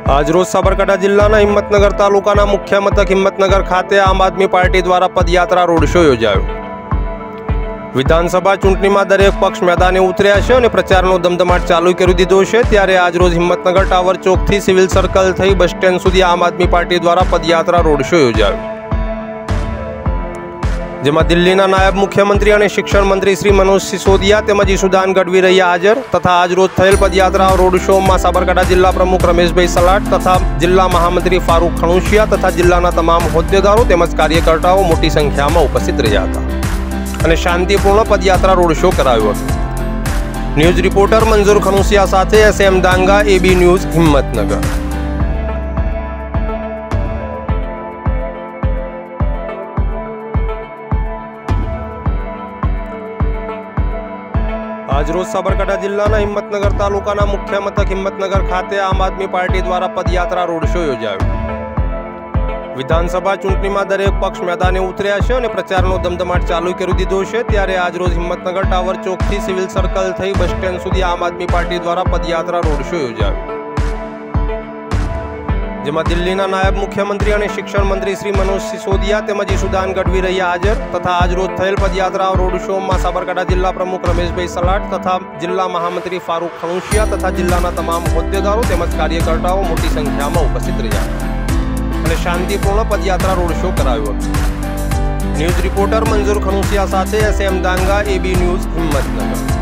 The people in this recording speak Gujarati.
આજરોજ સાબરકાંઠા જિલ્લાના હિંમતનગર તાલુકાના મુખ્ય મથક હિંમતનગર ખાતે આમ આદમી પાર્ટી દ્વારા પદયાત્રા રોડ શો યોજાયો। વિધાનસભા ચૂંટણીમાં દરેક પક્ષ મેદાને ઉતર્યા છે અને પ્રચારનો ધમધમાટ ચાલુ કરી દીધો છે। ત્યારે આજરોજ હિંમતનગર ટાવર ચોકથી સિવિલ સર્કલ થઈ બસ સ્ટેન્ડ સુધી આમ આદમી પાર્ટી દ્વારા પદયાત્રા રોડ શો યોજાયો, જેમાં દિલ્હીના નાયબ મુખ્યમંત્રી અને શિક્ષણ મંત્રી શ્રી મનોજ સિસોદિયા તેમજ ઈસુદાન ગઢવી રહ્યા હાજર તથા આજરોજ થયેલ પદયાત્રા રોડ શોમાં સાબરકાંઠા જિલ્લા પ્રમુખ રમેશભાઈ સલાટ તથા જિલ્લા મહામંત્રી ફારૂક ખણુશિયા તથા જિલ્લાના તમામ હોદ્દેદારો તેમજ કાર્યકર્તાઓ મોટી સંખ્યામાં ઉપસ્થિત રહ્યા હતા અને શાંતિપૂર્ણ પદયાત્રા રોડ શો કરાયો હતો। ન્યૂઝ રિપોર્ટર મંજૂર ખણુશિયા સાથે SM દાંગા, AB ન્યૂઝ, હિંમતનગર। આજરોજ સાબરકાંઠા જિલ્લાના હિંમતનગર તાલુકાના મુખ્ય મથક હિંમતનગર ખાતે આમ આદમી પાર્ટી દ્વારા પદયાત્રા રોડ શો યોજાયો। વિધાનસભા ચૂંટણીમાં દરેક પક્ષ મેદાને ઉતર્યા છે અને પ્રચારનો ધમધમાટ ચાલુ કરી દીધો છે। ત્યારે આજરોજ હિંમતનગર ટાવર ચોકથી સિવિલ સર્કલ થઈ બસ સ્ટેન્ડ સુધી આમ આદમી પાર્ટી દ્વારા પદયાત્રા રોડ શો યોજાયો, જેમાં દિલ્હીના નાયબ મુખ્યમંત્રી અને શિક્ષણ મંત્રી શ્રી મનોજ સિસોદિયા તેમજ ઈસુદાન ગઢવી રહ્યા હાજર તથા આજરોજ થયેલ પદયાત્રા રોડ શોમાં સાબરકાંઠા જિલ્લા પ્રમુખ રમેશભાઈ સલાટ તથા જિલ્લા મહામંત્રી ફારૂક ખણુશિયા તથા જિલ્લાના તમામ હોદ્દેદારો તેમજ કાર્યકર્તાઓ મોટી સંખ્યામાં ઉપસ્થિત રહ્યા અને શાંતિપૂર્ણ પદયાત્રા રોડ શો કરાયો હતો। ન્યૂઝ રિપોર્ટર મંજૂર ખણુશિયા સાથે SM દાંગા, AB ન્યૂઝ, હિંમતનગર।